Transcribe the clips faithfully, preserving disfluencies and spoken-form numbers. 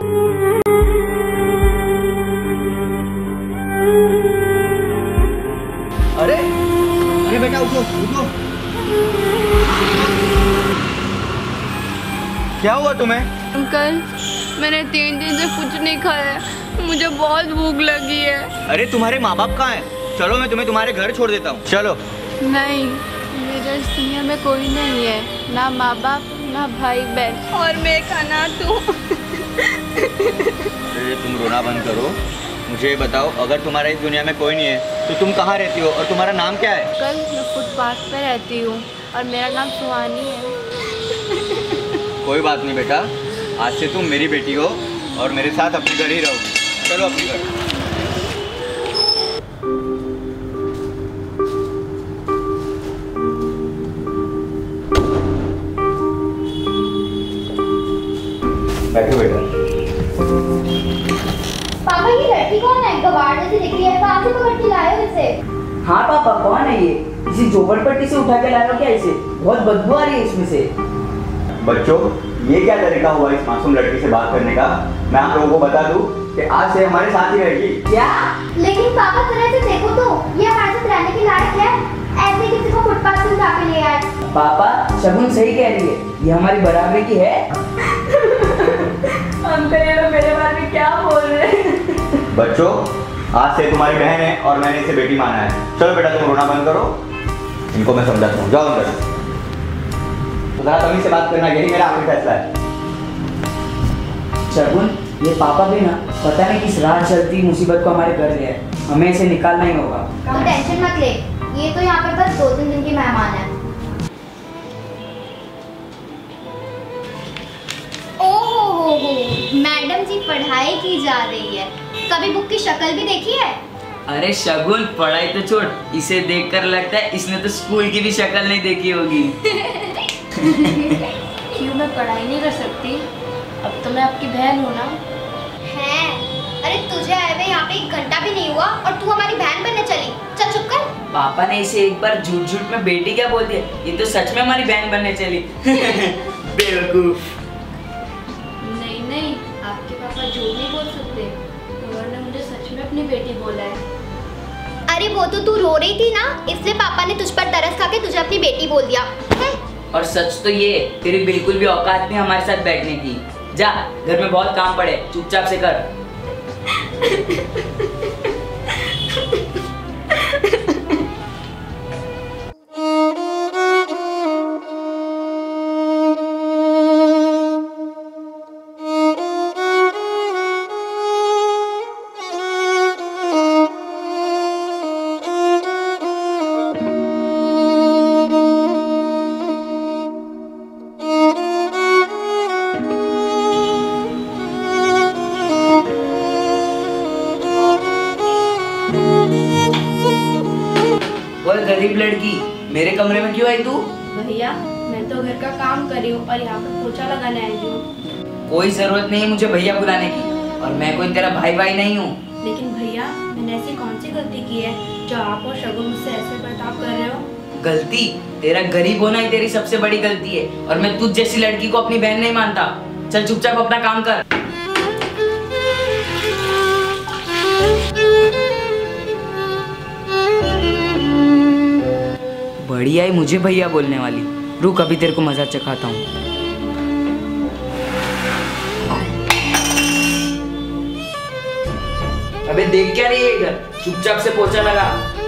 अरे अरे बेटा उठो उठो। क्या हुआ तुम्हें? अंकल मैंने तीन दिन से कुछ नहीं खाया, मुझे बहुत भूख लगी है। अरे तुम्हारे माँ बाप कहाँ हैं? चलो मैं तुम्हें तुम्हारे घर छोड़ देता हूँ। चलो। नहीं, मेरे इस दुनिया में कोई नहीं है, ना माँ बाप ना भाई बहन, और मैं एक अनाथ हूँ। अरे तुम रोना बंद करो, मुझे ये बताओ, अगर तुम्हारा इस दुनिया में कोई नहीं है तो तुम कहाँ रहती हो और तुम्हारा नाम क्या है? कल मैं फुटपाथ पे रहती हूँ और मेरा नाम सुहानी है। कोई बात नहीं बेटा, आज से तुम मेरी बेटी हो और मेरे साथ अपने घर ही रहोगी। चलो अपने घर। बैठो बेटा। पापा ये लड़की कौन है? गवार जैसी दिख रही है, कहाँ से पकड़ के लाए हो इसे? हाँ पापा, कौन है ये? किसी झोपड़पट्टी से उठा के लाए हो क्या इसे? बहुत बदबू आ रही है इसमें से। बच्चों, ये क्या तरीका हुआ इस मासूम लड़की से बात करने का? मैं आप लोगों को बता दूं कि आज से हमारे साथ ही रहेगी। क्या? लेकिन पापा तरह से देखो तो ये हमारे साथ रहने के लायक है? ऐसे किसी को फुटपाथ से उठा के ले आए। पापा शगुन सही कह रही है, ये हमारी बराबरी की है। अंकल ये लोग मेरे बारे में क्या बोल रहे हैं? बच्चों, आज से तुम्हारी बहन है और मैंने इसे बेटी माना है। चलो बेटा तुम रोना बंद करो, इनको मैं समझाता हूँ। जाओ अंदर। तो जरा तमीज से बात करना, यही मेरा आखिरी फैसला है। शगुन, ये पापा भी ना पता नहीं किस राह चलती मुसीबत को हमारे घर ले आए, हमें इसे निकालना ही होगा। तो टेंशन मत ले, ये तो यहाँ पर बस दो तीन दिन की मेहमान है। ओहो, मैडम जी पढ़ाई की जा रही है। कभी बुक की शक्ल भी देखी है? अरे शगुन, पढ़ाई तो छोड़, इसे देखकर लगता है इसने तो स्कूल की भी शक्ल नहीं देखी होगी। क्यों मैं पढ़ाई नहीं कर सकती? अब तो मैं आपकी बहन हूँ ना। है? अरे तुझे आए हुए यहाँ पे एक घंटा भी नहीं हुआ और तू हमारी बहन बनने चली। चल चुप कर। पापा ने इसे एक बार झूठ झूठ में बेटी क्या बोल दिया, ये तो सच में हमारी बहन बनने चली। बेवकूफ। नहीं नहीं, आपके पापा झूठ नहीं बोल सकते, उन्होंने मुझे सच में अपनी बेटी बोला है। अरे वो तो तू रो रही थी ना, इसलिए पापा ने तुझ पर तरस खा के तुझे अपनी बेटी बोल दिया है? और सच तो ये, तेरी बिल्कुल भी औकात नहीं हमारे साथ बैठने की। जा, घर में बहुत काम पड़े, चुपचाप से कर। गरीब लड़की, मेरे कमरे में क्यों आई तू? भैया, मैं तो घर का काम कर रही हूँ और यहाँ पर पोछा लगाने आई हूँ। कोई जरूरत नहीं मुझे भैया बुलाने की, और मैं कोई तेरा भाई भाई नहीं हूँ। लेकिन भैया, मैंने ऐसी कौन सी गलती की है जो आप और शगुन मुझसे ऐसे बर्ताव कर रहे हो? गलती? तेरा गरीब होना ही तेरी सबसे बड़ी गलती है, और मैं तुझ जैसी लड़की को अपनी बहन नहीं मानता। चल चुपचाप अपना काम कर। बढ़िया ही मुझे भैया बोलने वाली, रुक अभी तेरे को मजा चखाता हूँ। अबे देख क्या रही है इधर, चुपचाप से पोछा लगा।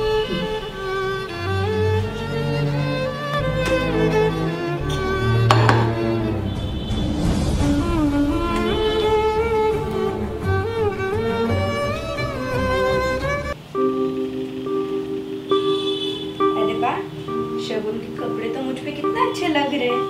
शगुन के कपड़े तो मुझ पे कितना अच्छे लग रहे हैं।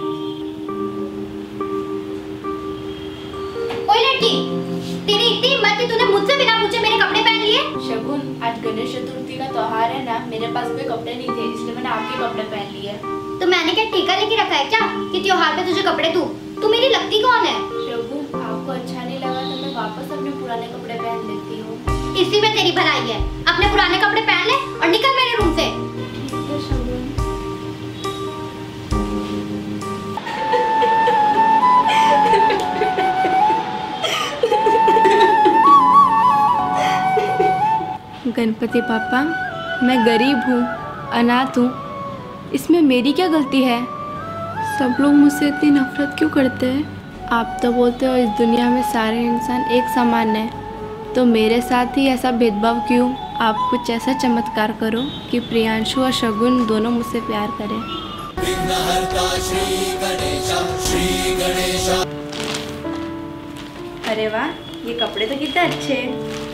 ओए लड़की, तेरी इतनी हिम्मत कि तूने मुझसे बिना पूछे मेरे कपड़े पहन लिए? शगुन, आज गणेश चतुर्थी का त्योहार है ना, मेरे पास कोई कपड़े नहीं थे, इसलिए मैंने आपके कपड़े पहन लिए। तो मैंने क्या ठेका लेके रखा है क्या कि त्योहार पे तुझे कपड़े दूं? तू मेरी लगती कौन है? शगुन, आपको अच्छा नहीं लगा तो मैं वापस अपने पुराने कपड़े पहन लेती हूँ। इसी में तेरी भलाई है, अपने पुराने कपड़े पहन ले और निकल मेरे रूम से। गणपति पापा, मैं गरीब हूँ, अनाथ हूँ, इसमें मेरी क्या गलती है? सब लोग मुझसे इतनी नफरत क्यों करते हैं? आप तो बोलते हो इस दुनिया में सारे इंसान एक समान हैं, तो मेरे साथ ही ऐसा भेदभाव क्यों? आप कुछ ऐसा चमत्कार करो कि प्रियांशु और शगुन दोनों मुझसे प्यार करें। अरे वाह, ये कपड़े तो कितने अच्छे हैं।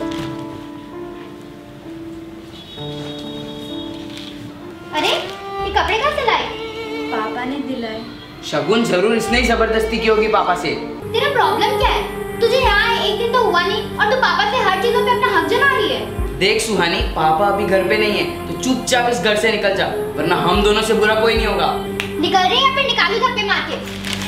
अरे ये कपड़े कहाँ से लाए? पापा ने दिलाए। शगुन जरूर इसने ही जबरदस्ती की होगी पापा से। तेरा प्रॉब्लम क्या है? तुझे यहाँ एक दिन तो हुआ नहीं और तू पापा से हर चीजों पे अपना हक जमा रही है। देख सुहानी, पापा अभी घर पे नहीं है, तो चुपचाप इस घर से निकल जा, वरना हम दोनों से बुरा कोई नहीं होगा। निकल रही है या फिर निकालू धक्के मार के?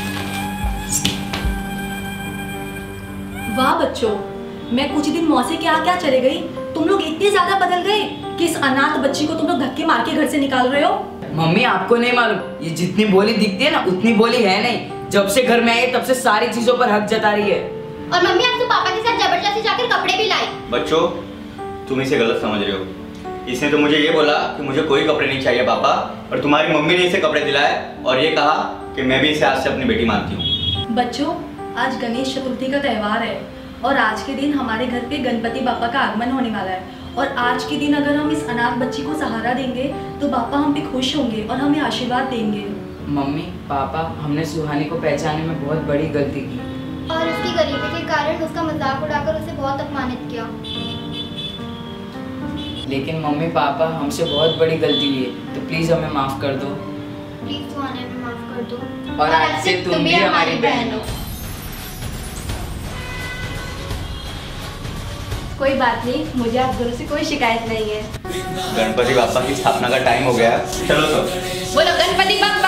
वाह बच्चों, मैं कुछ दिन मौसी के यहाँ क्या चले गई, तुम लोग इतने ज्यादा बदल गए कि इस अनाथ बच्ची को तुम लोग धक्के मार के घर से निकाल रहे हो। मम्मी आपको नहीं मालूम, ये जितनी बोली दिखती है ना उतनी बोली है नहीं। जब से घर में आई तब से सारी चीजों पर हक जता रही है। और मम्मी आज तो पापा के साथ जबरदस्ती जाकर कपड़े भी लाई। बच्चों, तुम इसे गलत समझ रहे हो। इसने तो मुझे ये बोला कि मुझे कोई कपड़े नहीं चाहिए पापा, और तुम्हारी मम्मी ने इसे कपड़े दिलाए और ये कहा कि मैं भी इसे आज से अपनी बेटी मानती हूँ। बच्चों, आज गणेश चतुर्थी का त्यौहार है और आज के दिन हमारे घर पे गणपति बापा का आगमन होने वाला है। और आज के दिन अगर हम इस अनाथ बच्ची को सहारा देंगे तो बापा हम पे खुश होंगे और हमें आशीर्वाद देंगे। मम्मी पापा, हमने सुहानी को पहचानने में बहुत बड़ी गलती की और उसकी गरीबी के कारण उसका मजाक उड़ाकर उसे बहुत अपमानित किया। लेकिन मम्मी पापा, हमसे बहुत बड़ी गलती हुई है, तो प्लीज हमें माफ कर दो। प्लीज सुहाने हमें माफ कर दो। और आज से तुम भी हमारी बहन हो। कोई बात नहीं, मुझे आप दोनों से कोई शिकायत नहीं है। गणपति बापा की स्थापना का टाइम हो गया, चलो सब। बोलो गणपति बापा